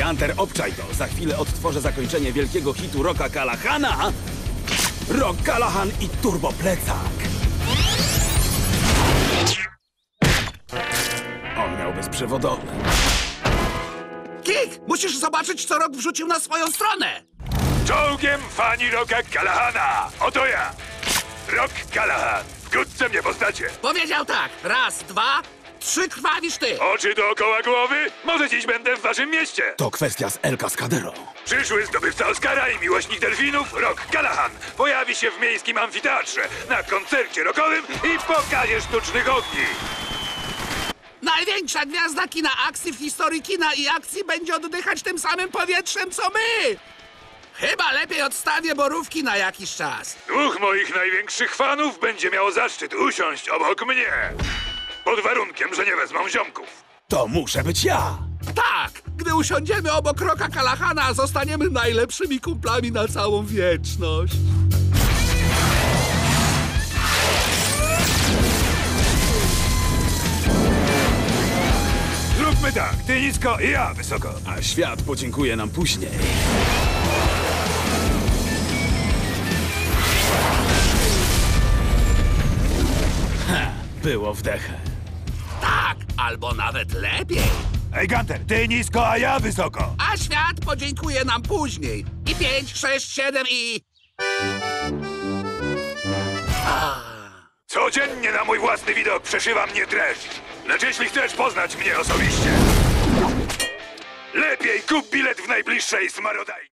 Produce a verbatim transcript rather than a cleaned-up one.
Gunter, obczaj to. Za chwilę odtworzę zakończenie wielkiego hitu Rocka Callahana. Rock Callahan i Turbo Plecak. On miał bezprzewodowy. Kik, musisz zobaczyć, co Rock wrzucił na swoją stronę. Czołgiem fani Rocka Callahana. Oto ja. Rock Callahan. Wkrótce mnie poznacie. Powiedział tak. Raz, dwa, trzy krwawisz ty. Oczy dookoła głowy? Może dziś będę w waszym mieście. To kwestia z El Cascadero. Przyszły zdobywca Oscara i miłośnik delfinów, Rock Callahan, pojawi się w miejskim amfiteatrze na koncercie rockowym i pokazie sztucznych ogni. Największa gwiazda kina akcji w historii kina i akcji będzie oddychać tym samym powietrzem, co my. Chyba lepiej odstawię borówki na jakiś czas. Dwóch moich największych fanów będzie miało zaszczyt usiąść obok mnie. Pod warunkiem, że nie wezmą ziomków. To muszę być ja. Tak, gdy usiądziemy obok Rocka Callahana, zostaniemy najlepszymi kumplami na całą wieczność. Zróbmy tak, ty nisko i ja wysoko. A świat podziękuje nam później. Ha, było wdechem. Tak, albo nawet lepiej. Ej, Gunter, ty nisko, a ja wysoko. A świat podziękuje nam później. I pięć, sześć, siedem i... Codziennie na mój własny widok przeszywa mnie dreszcz. Lecz jeśli chcesz poznać mnie osobiście, lepiej kup bilet w najbliższej smarodaj.